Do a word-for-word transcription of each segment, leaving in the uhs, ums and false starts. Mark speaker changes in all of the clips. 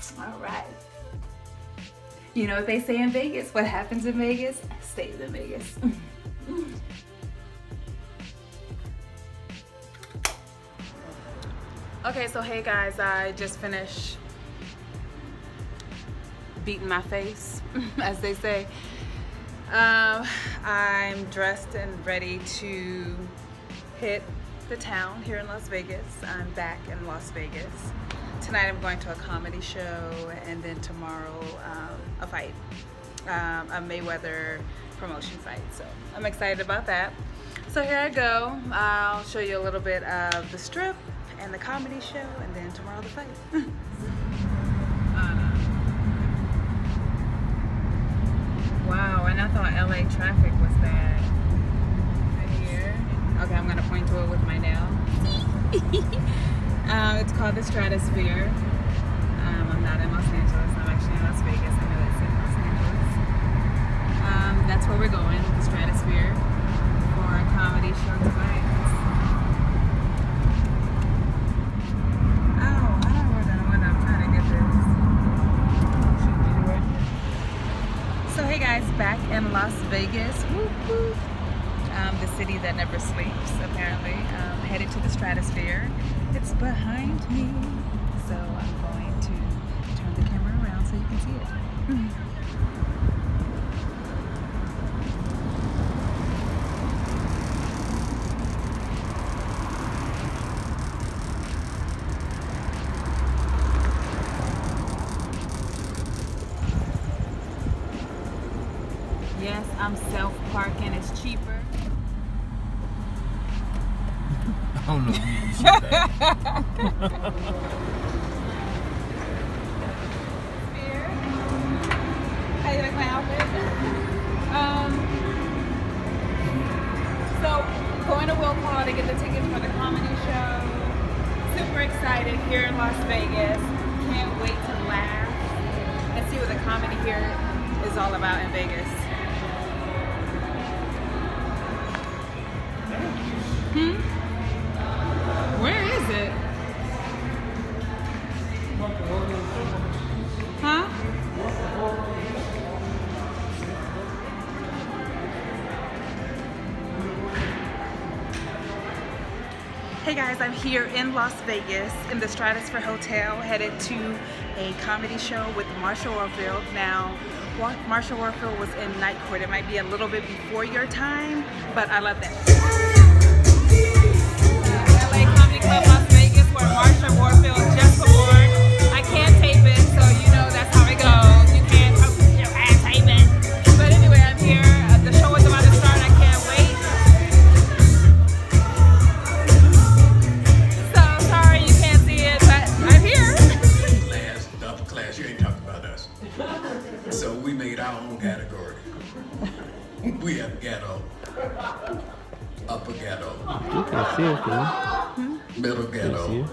Speaker 1: All right. You know what they say in Vegas? What happens in Vegas stays in Vegas. Okay, so hey guys, I just finished beating my face, as they say. Um, I'm dressed and ready to hit the town here in Las Vegas. I'm back in Las Vegas. Tonight I'm going to a comedy show, and then tomorrow um, a fight, um, a Mayweather promotion fight. So I'm excited about that. So here I go. I'll show you a little bit of the strip and the comedy show, and then tomorrow the fight. uh, wow, and I thought L A traffic was bad. Right here. Okay, I'm gonna point to it with my nail. Um, it's called the Stratosphere. Um, I'm not in Los Angeles, I'm actually in Las Vegas. I know that's in Los Angeles. Um, that's where we're going, the Stratosphere, for a comedy show tonight. Oh, I don't know what I'm trying to get this. So hey guys, back in Las Vegas. Woo -woo. Um, the city that never sleeps, apparently. Um, headed to the Stratosphere. It's behind me, so I'm going to turn the camera around so you can see it. Yes, I'm self-parking, it's cheaper.
Speaker 2: I don't know if you should say that.
Speaker 1: How you like my outfit? Um, so, going to Will Call to get the tickets for the comedy show. Super excited here in Las Vegas. Can't wait to laugh and see what the comedy here is all about in Vegas. Hmm? Where is it? Huh? Hey guys, I'm here in Las Vegas in the Stratosphere Hotel, headed to a comedy show with Marsha Warfield. Now, Marsha Warfield was in Night Court. It might be a little bit before your time, but I love that. L A Comedy Club Las Vegas, where Marsha Warfield just performed. I can't tape it, so you know that's how it goes. You can't, you can't tape it. But anyway, I'm here. Uh, the show is about to start. I can't wait. So sorry you can't see it, but I'm here.
Speaker 2: Last upper class, you ain't talking about us. So we made our own category. We have ghetto. Upper ghetto.
Speaker 3: You can see it, though.
Speaker 2: Middle ghetto.
Speaker 3: You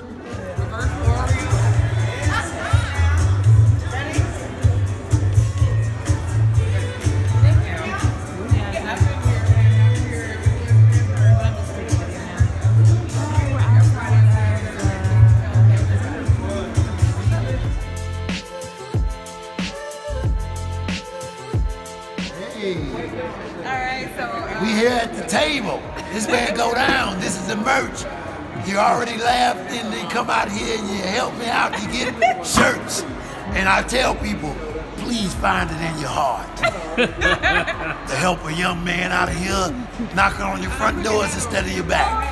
Speaker 1: Alright, so uh,
Speaker 4: We here at the table. This man go down. This is the merch. You already laughed and then come out here and you help me out to get shirts. And I tell people, please find it in your heart to help a young man out of here knocking on your front doors instead of your back.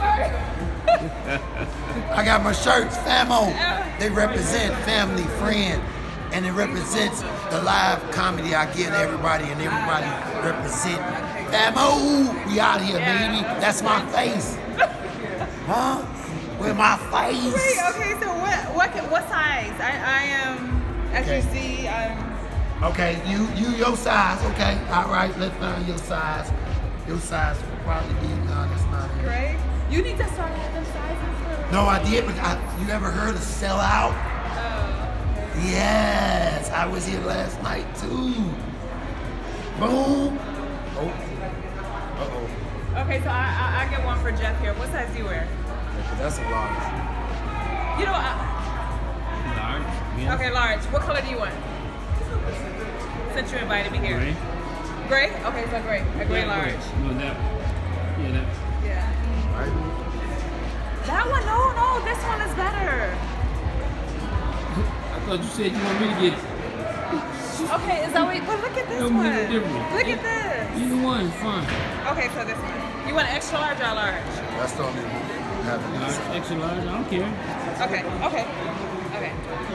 Speaker 4: I got my shirts, famo. They represent family, friend, and it represents the live comedy I give everybody, and everybody represent famo. We out here, baby. That's my face. Huh? With my face.
Speaker 1: wait, okay, so what what what size? I, I am, as
Speaker 4: Okay.
Speaker 1: you see, I'm
Speaker 4: Okay, you you your size. Okay, all right. Let's find your size. Your size will probably be no, that's not it.
Speaker 1: great. You need to start having sizes for.
Speaker 4: No, I did, but I, you ever heard of sell out?
Speaker 1: Oh.
Speaker 4: Yes, I was here last night too. Boom. Oh. Uh oh.
Speaker 1: Okay, so I, I I get one for Jeff here. What size do you wear?
Speaker 3: That's a large.
Speaker 1: You know, I,
Speaker 3: Large? guess.
Speaker 1: Okay, large. What color do you want? Since you invited me here.
Speaker 3: Gray.
Speaker 1: Gray? Okay, so gray. A gray
Speaker 3: Yeah,
Speaker 1: large.
Speaker 3: gray. No, that. Yeah, that.
Speaker 1: Yeah.
Speaker 4: Right?
Speaker 1: That one? No, no. This one is better.
Speaker 3: I thought you said you want me to get.
Speaker 1: Okay, is that what? But look at this
Speaker 3: Don't
Speaker 1: one.
Speaker 3: make no difference.
Speaker 1: Look at this.
Speaker 3: Either one is fine.
Speaker 1: Okay, so this one. You want an extra large or a large?
Speaker 4: That's the only having
Speaker 3: Large,
Speaker 4: this.
Speaker 3: extra large, I don't care.
Speaker 1: Okay, okay, okay.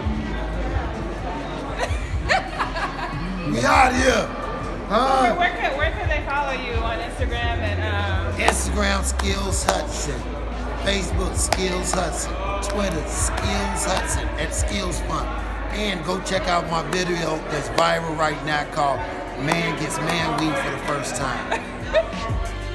Speaker 4: We out here.
Speaker 1: Where,
Speaker 4: Huh?
Speaker 1: where, can, where can they follow you on Instagram and um?
Speaker 4: Instagram Skillz Hudson. Facebook Skillz Hudson. Twitter Skillz Hudson at Skillz Fun. And go check out my video that's viral right now called Man Gets Man Weed for the First Time.